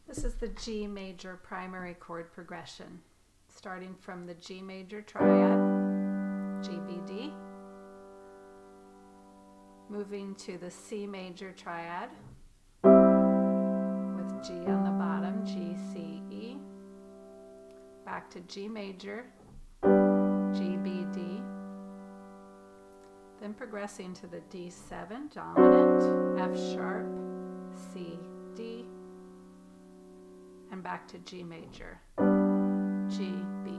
This is the G major primary chord progression, starting from the G major triad, G, B, D, moving to the C major triad with G on the bottom, G, C, E, back to G major, G, B, D, then progressing to the D7 dominant, F sharp, C, D, and back to G major, G, B,